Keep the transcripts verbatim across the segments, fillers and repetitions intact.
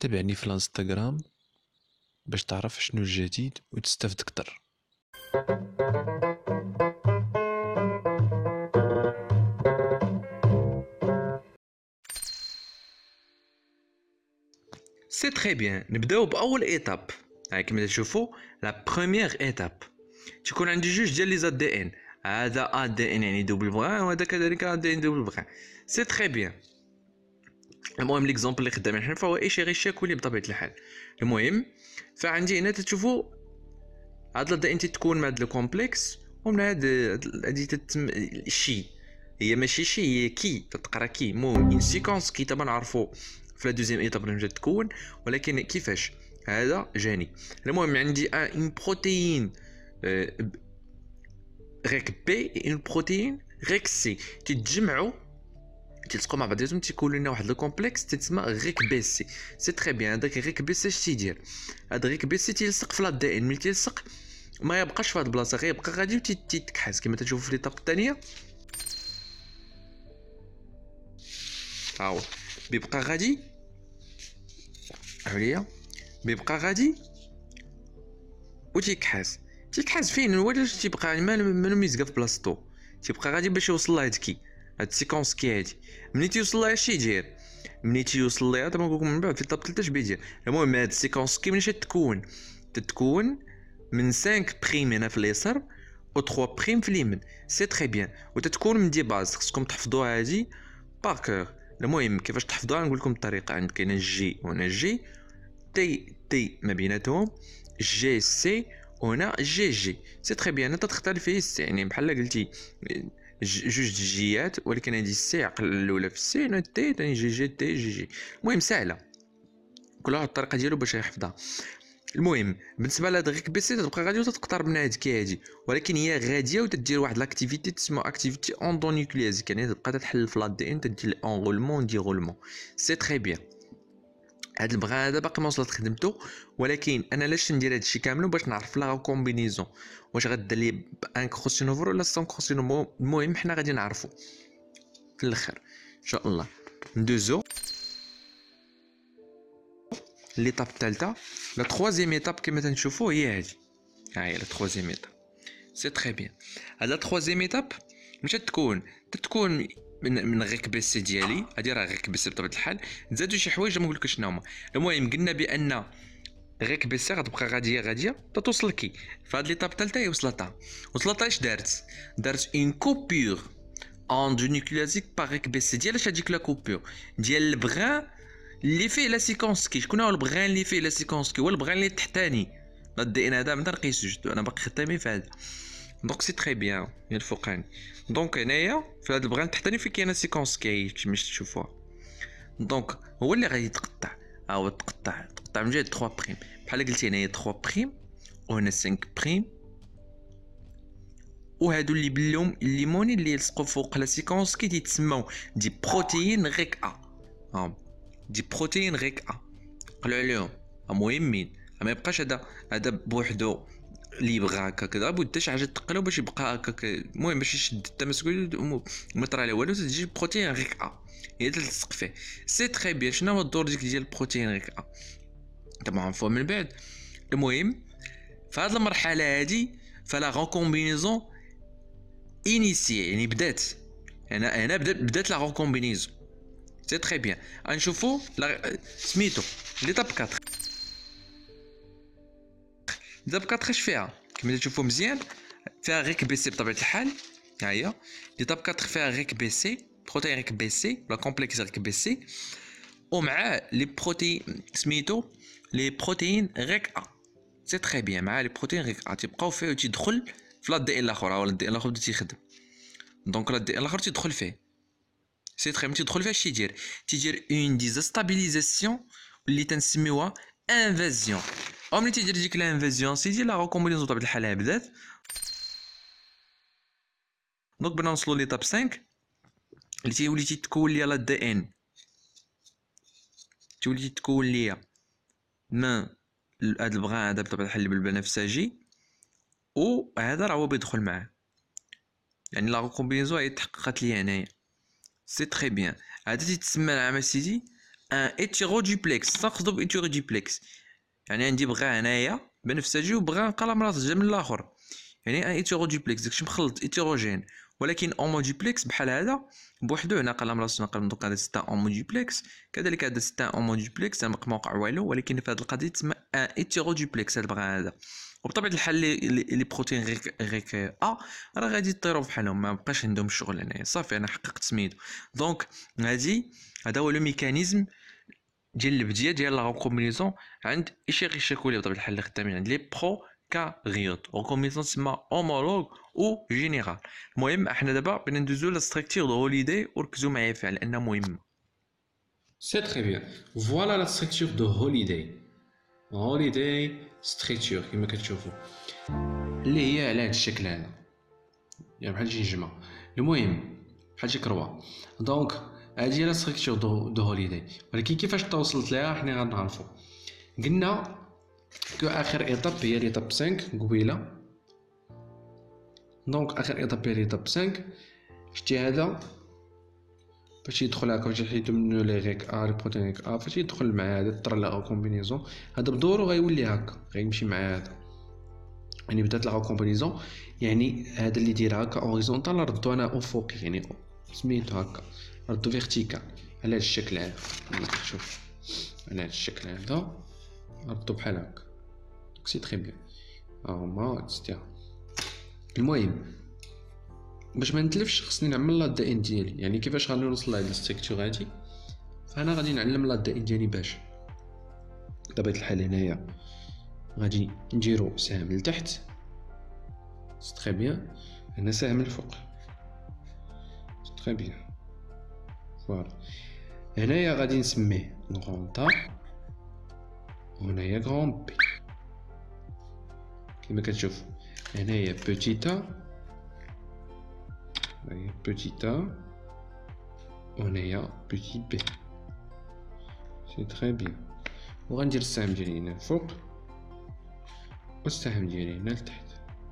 تابعني في الانستغرام باش تعرف شنو الجديد وتستافد اكثر. سي تري بيان. نبداو باول ايتاب. هاي كما تشوفوا لا بروميير ايتاب تكون عندي جوج ديال لي زاد دي ان. هذا ا دي ان يعني دوبل بغان، وهذا كذلك ا دي ان دوبل بغان. سي تري بيان. المهم ليكزامبل اللي خدامين حنا فهو ايشي غير شاكولي بطبيعه الحال. المهم فعندي هنا تشوفوا هاد لا دي ان تتكون مع هاد لو كومبلكس، ومن هاد هادي تتم شي، هي ماشي شي، هي كي تتقرا كي. المهم اون سيكونس كي طبعا نعرفوا في لا دوزيام ايتاب اللي جات تكون، ولكن كيفاش هذا جاني. المهم عندي ان بروتين غيك بي اون بروتين غيك سي تتجمعوا تلصقوا مع بعضهم تيكونوا لنا واحد لو كومبلكس تسمى غيك بي سي. سي تري بيان. هذاك غيك بي سي اش تيدير؟ هذا غيك بي سي تيلصق في لا دي ان، ملي تيلصق ما يبقاش في هاد البلاصه، غير يبقى غادي وتيتكحس كما تشوفوا في ليطاب الثانيه. ها هو بيبقى غادي عليا، بيبقى غادي وتيكحس تيكحس فين ولا تيبقى مالو ميزكا في بلاصتو، تيبقى غادي باش يوصل لها هاد كي هاد السيكونس كي هادي. ملي تيوصل لها اش يدير؟ ملي تيوصل لها دابا نقول لكم من بعد في الطاب ثلاثة اش بيدير. المهم هاد السيكونس كي منين تتكون؟ تتكون من خمسة بريم هنا في اليسار و ثلاثة بريم في اليمين. سي تري بيان. وتتكون من دي باز خصكم تحفظوها هادي باركور. المهم كيفاش تحفظوها نقول لكم الطريقه. عندك كاين جي وهنا جي، تي تي ما بيناتهم، جي سي وهنا جي جي. سي تري بيان. انت تختار فيه السي، يعني بحال قلتي جوج جيات، ولكن هذه السي عقل الاولى في السي، هنا تي ثاني جي جي تي جي جي. المهم سهله، كل واحد الطريقه ديالو باش يحفظها. المهم بالنسبه لهاد غيك بي سي تبقى غادي وتقترب من هاد كي هادي، ولكن هي غاديه وتدير واحد لاكتيفيتي تسمى اكتيفيتي اندونيكلياز، يعني تبقى تحل في لا دي ان تدير انغولمون ديغولمون. سي تري بيان. هاد البغا هذا باقي ما وصلت خدمته، ولكن انا علاش ندير هادشي كامل باش نعرف لا كومبينيزون واش غدير لي بان كروسينوفر ولا سون كروسينوفر. المهم حنا غادي نعرفوا في الاخر ان شاء الله. ندوزو ليطاب الثالثه. لا تروازيام ايتاب كما تنشوفوا هي هادي. ها هي لا تروازيام ايتاب. سي تري بيان. هاد لا تروازيام ايتاب مشات تكون تتكون من من غيك بي سي ديالي. هادي راه غيك بي سي بطبيعه الحال، زادوا شي حوايج ما نقولكش شنو هما. المهم قلنا بان غيك بي سي غتبقى غاديه غاديه توصل كي. فهاد ليطاب الثالثه هي وصلتها. وصلتها اش دارت؟ دارت اون كوبور اندونيكليازيك باغ غيك بي سي. ديال اش هاديك لا كوبور؟ ديال البغان اللي فيه لا سيكونس كي. شكون هو البغان اللي فيه لا سيكونس كي؟ هو البغان اللي تحتاني. لا دي ان هذا ما نقيسوش، انا باقي خدامين في هذا. دونك سي تري بيان ديال الفوقاني. دونك هنايا في هذا البغان التحتاني فين كاينه سيكونس كي كيما تشوفوها. دونك هو اللي غادي يتقطع. ها هو تقطع تقطع من جهه ثلاثة بريم بحال قلتي هنايا ثلاثة بريم وهنا خمسة بريم، وهادو اللي باللون الليموني اللي يلصقوا فوق لا سيكونس كي تيتسموا دي بروتين غيك ا. ها دي بروتين غيك ا قلعوا عليهم مهمين. ما يبقاش هذا هذا بوحدو اللي يبغى هكا كذا بد شي حاجه تقلو باش يبقى هكاك. المهم باش يشد التماسك وما طرا له والو، تجي بروتين غيك ا هي تلصق فيه. سي تري بيان. شنو هو الدور ديك ديال البروتين غيك ا طبعا فوا من بعد. المهم في هذه المرحله هذه فلا غوكومبينيزون انيسيي، يعني بدات هنا هنا بدات بدات لا غوكومبينيزون. سي تري بيان. غنشوفوا سميتو ليطاب أربعة. ليطاب أربعة اش فيها؟ كما تشوفوا مزيان فيها غيك بي سي بطبيعه الحال. ها هي ليطاب أربعة فيها غيك بي سي، بروتين غيك بي سي ولا كومبلكس غيك بي سي، ومع لي بروتين سميتو لي بروتين غيك ا. سي تري بيان. مع لي بروتين غيك ا تيبقاو فيه وتيدخل في لا دي ان الاخر، ولا الدي ان الاخر بدا تيخدم. دونك لا دي ان الاخر تيدخل فيه. سي تري بيان. تيدخل فيه اش تيدير؟ تيدير اون ديزاستابيليزاسيون اللي تنسميوها انفازيون. او ملي تيدير ديك الانفازيون سيدي لا غوكومبينيزون بطبيعه الحال بدات. دونك بنا نوصلوا ليطاب خمسة اللي تيولي تيتكون ليا لا دي ان، تولي تتكون ليا من هاد البغان هذا بطبيعه الحال بالبنفسجي، وهذا راه هو بيدخل معاه، يعني لا كومبينيزون هي تحققت لي هنايا. سي تري بيان. هذا تيتسمى العام سيدي ان ايتيرو دوبلكس، نقصدو بايتيرو دوبلكس يعني عندي بغا هنايا بنفسجي وبغا قلم راس من الاخر، يعني ان ايتيرو دوبلكس داكشي مخلط ايتيروجين. ولكن اومو دوبلكس بحال هذا بوحدو، هنا قلم راس نقل دوك هذا ستة اومو دوبلكس، كذلك هذا ستة اومو دوبلكس ما موقع والو، ولكن في هذه القضيه تسمى ان ايتيرو دوبلكس هذا بغا هذا. وبطبيعه الحال لي بروتين غيك غيك ا راه غادي يطيروا بحالهم، ما بقاش عندهم الشغل هنايا، صافي انا حققت سميتو. دونك هادي هذا هو لو ميكانيزم ديال البديه ديال لا ريكومبينيزون عند ايشيغي كولي بطبيعه الحال اللي خدامين عند لي برو كاريوت. ريكومبينيزون تسمى اومولوج او جينيرال. المهم احنا دابا بغينا ندوزو لا ستركتور دو هوليداي وركزوا معايا فيها لانها مهمه. C'est très bien. Voilà la structure de Holiday. Holiday structure كما كتشوفوا اللي هي على هذا الشكل هذا، يعني بحال شي نجمه. المهم بحال شي كروه. دونك هذه هي لا ستركتور دو دو هوليداي، ولكن كيفاش توصلت لها حنا غنعرفوا. قلنا كو اخر ايطاب هي ليطاب خمسة قبيله. دونك اخر ايطاب هي ليطاب خمسة. شتي هذا باش يدخل هكا، باش يحيدو منو لي غيك ا لي بروتين غيك ا، فاش يدخل مع هذا طرا لا كومبينيزون، هذا بدورو غيولي هكا، غيمشي مع هذا. يعني بدات لا كومبينيزون، يعني هذا اللي داير هكا اوريزونتال ردو انا افقي، يعني سميتو هكا ردو فيرتيكال على هذا الشكل هذا كما كتشوف، على هذا الشكل هذا ردو بحال هكا. دونك سي تري بيان هاهما اكسترا. المهم باش ما نتلفش خصني نعمل لا دي ان ديالي، يعني كيفاش غادي نوصل لهاد الستركتور هادي. فانا غادي نعلم لا دي ان ديالي باش بطبيعه الحال هنايا غادي نديرو سهم لتحت، سي تري بيان. هنا سهم الفوق، سي تري بيان. فوالا هنايا غادي نسميه غران تا، وهنايا غران بي كما كتشوف. هنايا بوتيتا، هنايا بوتيتا، وهنايا بوتي بي، سي تري بيان. وغندير السهم ديالي هنا الفوق والسهم ديالي هنا لتحت،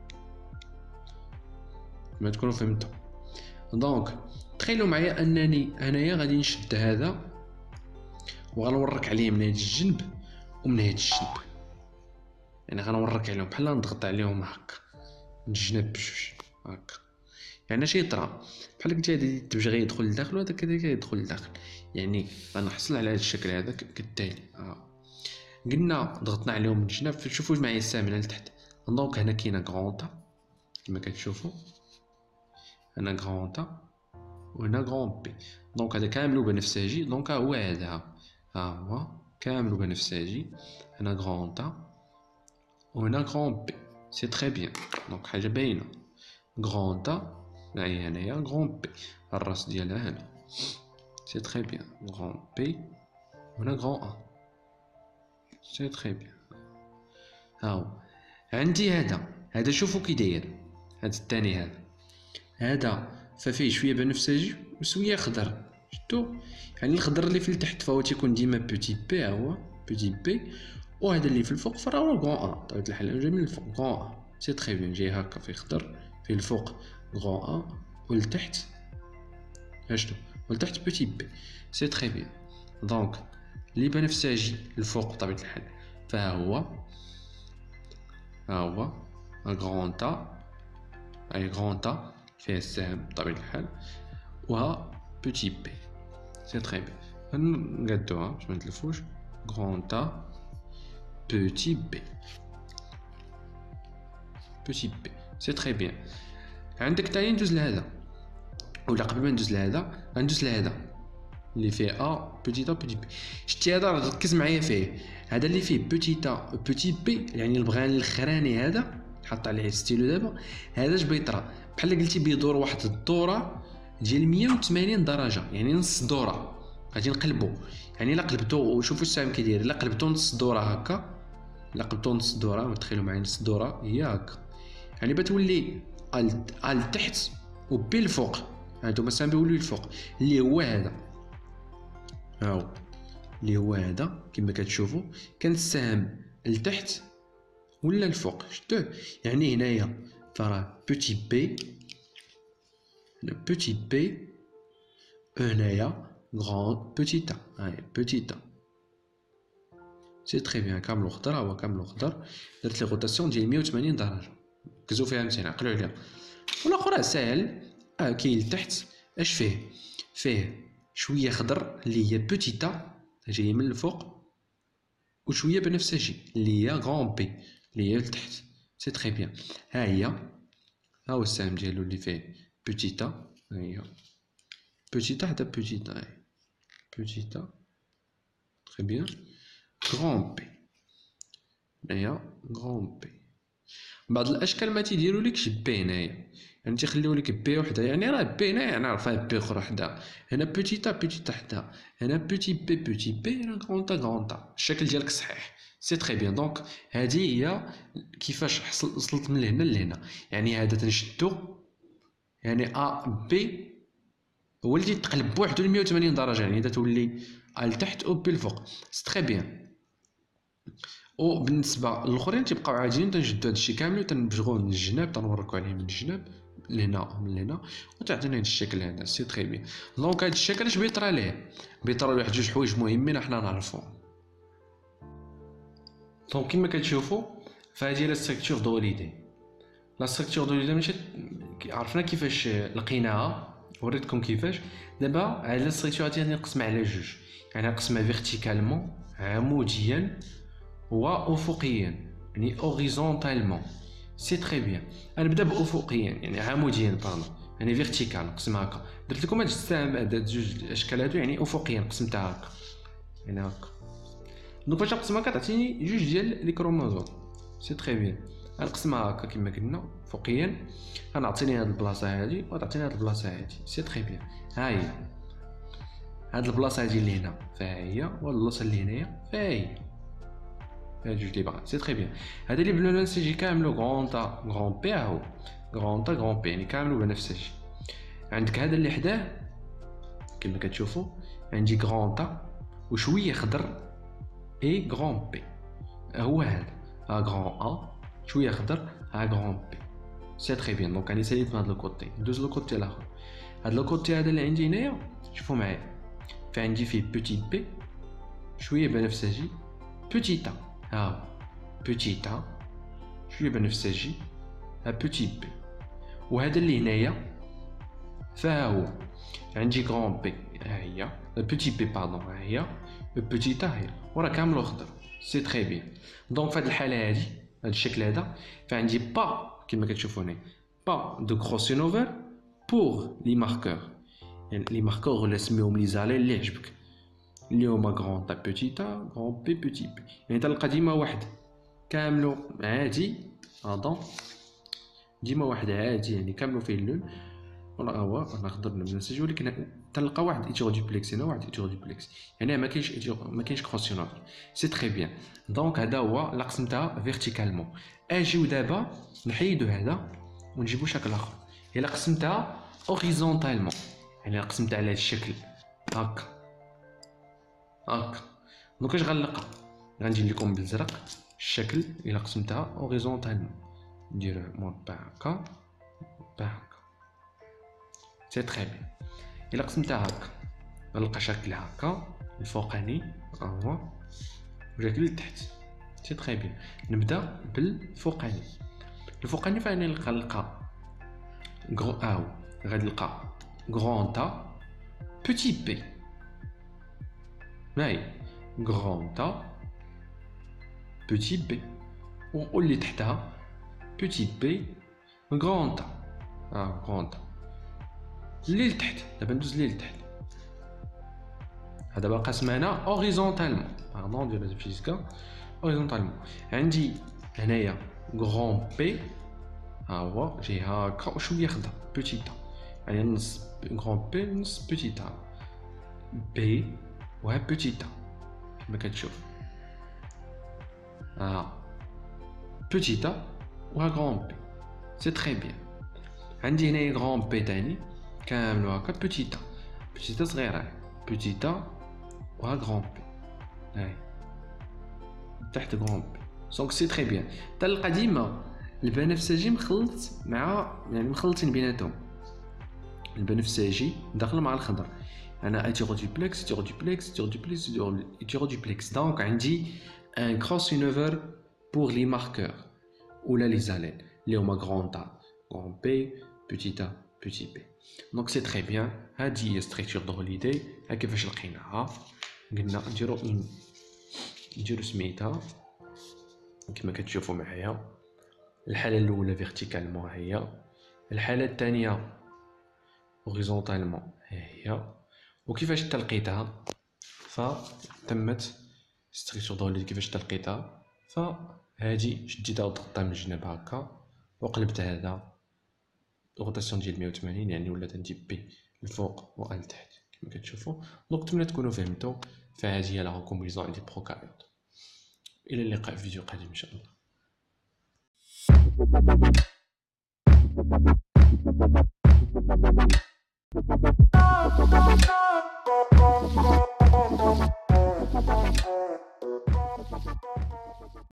ما تكونوا فهمتوا. دونك تخيلوا معايا انني انايا غادي نشد هذا وغنورك عليه من هذا الجنب ومن هذا الجنب، يعني غنورك عليهم بحال نضغط عليهم هكا من الجناب بجوج هكا. يعني اش يطرا بحال قلت هذا الدبج غيدخل لداخل وهذا كذلك يدخل لداخل، يعني غنحصل على هذا الشكل هذا كالتالي. اه قلنا ضغطنا عليهم من الجناب، شوفوا معايا السهم هنا لتحت. دونك هنا كاينه غرونطا كما كتشوفوا، هنا غرونطا وهنا غرون بي. دونك هذا كامل بنفسجي. دونك ها هو هذا، ها هو كامل بنفسجي. هنا غرونطا وهنا غرون بي، سي تري بيان. دونك حاجه باينه، غرونطا هاهي هنايا غرون بي، الراس ديالها هنا، سي تري بيان. غرون بي وهنا غرون ا، سي تري بيان. هاهو عندي هذا هذا شوفوا كي داير هذا الثاني، هذا هذا ففيه شويه بنفسجي وشويه خضر، شفتوا؟ يعني الخضر اللي في التحت فهو تيكون ديما بوتي بي، ها هو بوتي بي، وهذا اللي في الفوق فراه هو غون ا. طبيعه الحال جاي من الفوق غون ا، سي تري بيان. جاي هكا فيه خضر، في الفوق غون ا والتحت شنو والتحت بوتي بي، سي تري بيان. دونك اللي بنفسجي الفوق بطبيعه الحال فها هو، ها هو غران تا، اي غران تا فيه السهم بطبيعه الحال، وها بوتي بي، سي تري بيان. نقادوها باش ما نتلفوش، غران تا بوتي بي، بوتي بي، سي تري بيان. عندك تاني ندوز لهذا، ولا قبل ما ندوز لهذا غندوز لهذا اللي فيه ا بوتيتا بوتي بي. شتي هذا ركز معايا فيه، هذا اللي فيه بوتيتا بوتي بي يعني البغان الاخراني هذا حط عليه ستيلو دابا، هذا اش بيطرا بحال قلتي بيدور واحد الدوره ديال مية وثمانين درجه، يعني نص دوره غادي نقلبو. يعني الا قلبتو وشوفوا السهم كي داير، الا قلبتو نص دوره هكا، الا قلبتو نص دوره تخيلوا معايا نص دوره هي هكا، يعني بتولي ال تحت وبي الفوق. هادو مثلا بيوليو الفوق اللي هو هذا، هاو اللي هو هذا كما كتشوفوا كان السهم لتحت ولا الفوق، شفتوه؟ يعني هنايا فراه بوتي بي، بوتي بي هنايا غران بوتيتا هاي بوتيتا سي تري بيان كاملو خضر هو كاملو خضر درت لي روتاسيون ديال مية وثمانين درجه ركزوا فيها مزيان عقلوا عليها. والاخر ساهل اه كاين لتحت اش فيه فيه شويه خضر اللي هي بوتيتا جايه من الفوق وشويه بنفسجي اللي هي غران بي اللي هي لتحت سي تري بيان. ها هي ها هو السهم ديالو اللي فيه بوتيتا ها هي بوتيتا حتى بوتيتا هاي بوتيتا تري بيان غران بي هي غران بي. بعض الاشكال ما تيديروا لكش بي هنايا يعني تيخليو لك بي وحده يعني راه بي هنا يعني عرفها بي اخرى حدا هنا بوتيتا بوتيتا حدا هنا بوتي بي بوتي بي هنا غرونتا غرونتا الشكل ديالك صحيح سي تري بيان. دونك هذه هي كيفاش حصل وصلت من هنا لهنا يعني هذا تنشدو يعني ا بي هو اللي تقلب بوحدو ل مية وثمانين درجه يعني اذا تولي ا لتحت او بي الفوق سي تري بيان. وبالنسبه للاخرين تيبقاو عاديين تنجدو هادشي كامل وتنبجغوه من الجناب تنوركو عليه من الجناب لهنا من هنا وتعطينا هاد الشكل هذا سي تري بيان. دونك هاد الشكل اش بيطرى ليه بيطرى لواحد جوج حوايج مهمين حنا نعرفوهم. دونك كيما كتشوفوا فهادي لا ستركتور دوليدي لا ستركتور دوليدي ماشي عرفنا كيفاش لقيناها وريتكم كيفاش. دابا هاد لا ستركتور غادي نقسمها على جوج يعني نقسمها فيرتيكالمون عموديا وافقيا يعني اوريزونتالمون سي تري بيان. غنبدا بافقيا يعني عموديا باردون يعني فيرتيكال نقسمها هكا درت لكم هاد السهم هاد جوج الاشكال هادو يعني افقيا قسمتها هكا يعني هكا. دونك باش نقسمها كتعطيني جوج ديال لي كروموزوم سي تري بيان. غنقسمها هكا كما قلنا فوقيا غنعطيني هاد البلاصه هادي وتعطيني هاد البلاصه هادي سي تري بيان. ها هي هاد البلاصه هادي اللي هنا فها هي وهاد البلاصه اللي هنايا فها هي هاد جوج لي باغا سي تري بيان. هذا اللي بالبنفسجي كاملو غرونتا غران بي هاهو غرونتا غران بي يعني كاملو بنفسجي. عندك هذا اللي حداه كما كتشوفوا عندي غرونتا وشويه خضر اي غران بي هو هذا ها غران ا شويه خضر ها غران بي سي تري بيان. دونك راني ساليت من هذا الكوتي ندوز للكوتي الاخر. هذا الكوتي هذا اللي عندي هنايا شوفوا معايا فعندي فيه بوتي بي شويه بنفسجي بوتيتا ها بوتيتا شويه بنفسجي ها بوتي بي. وهذا اللي هنايا فها هو عندي غران بي ها هي بوتي بي باردون ها هي بوتيتا هي وراه كامل اخضر سي تري بيان. دونك في هذه الحاله هذه هذا الشكل هذا فعندي با كما كتشوفوا هنا با دو كروسينوفر بور لي ماركور يعني لي ماركور ولا سميهم لي زالي اللي عجبك اللي هما غران تا بوتيتا غران بي بوتي بي يعني تلقى ديما واحد كاملو عادي هذا ديما واحد عادي يعني كاملو فيه اللون ولا هو انا نقدر نمسجو ولكن تلقى واحد ايتيغ دوبلكس هنا واحد ايتيغ دوبلكس يعني ما كاينش ما كاينش كروسيونوفر سي تري بيان. دونك هذا هو لا قسمتها فيرتيكالمون. اجيو دابا نحيدو هذا ونجيبو شكل اخر الا قسمتها اوريزونتالمون يعني قسمتها على هذا الشكل هكا هكا. دونك اش غنلقى غندير لكم بالزرق الشكل الا قسمتها اوريزونتالمون ندير مربع هكا مربع هكا سي تري بيان. الا قسمتها هكا غنلقى شكل هكا الفوقاني ها هو وشكل لتحت سي تري بيان. نبدا بالفوقاني. الفوقاني فاني نلقى نلقى غرو او غادي نلقى غرونتا بوتي بي هاي غرونتا بوتي بي واللي تحتها بوتي بي غرونتا اه غرونتا اللي لتحت. دابا ندوز ليه لتحت هذا باقا سمعنا اوريزونتالمون باردون ديال الفيزيكا اوريزونتالمون. عندي هنايا غران بي ها هو جاي هكا وشويه خضر بوتيتا يعني نص غران بي نص بوتيتا بي وها بوتيتا كما كتشوف ها بوتيتا وها غران بي سي تري بيان. عندي هنايا غران بي تاني كامل هكا بوتيتا بوتيتا صغيره بوتيتا وها غران بي هاي تحت غران بي دونك سي تري بيان. تلقى ديما البنفسجي مخلط مع يعني مخلطين بيناتهم البنفسجي داخل مع الخضر انا hétéroduplex hétéroduplex hétéroduplex hétéroduplex donc عندي un cross univer pour les marqueurs ou là les allèles اللي هما grand A grand P petit a petit p donc c'est très bien. هذه هي structure de Holiday. ها كيفاش لقيناها. قلنا نديرو اون نديرو سميتها كما كتشوفوا معايا. الحاله الاولى فيرتيكالمون هي، الحاله الثانيه هوريزونتالمون ها هي. وكيفاش تلقيتها فتمت ستركتور دولي. كيفاش تلقيتها فهادي شديتها وضغطتها من الجناب هكا وقلبت هذا روتاسيون ديال مية وثمانين يعني ولات عندي بي الفوق و لتحت كما كتشوفوا. دونك نتمنى تكونوا فهمتوا. فهذه هي لا كومبوزيسيون ديال بروكاريوت. الى اللقاء في فيديو قادم ان شاء الله.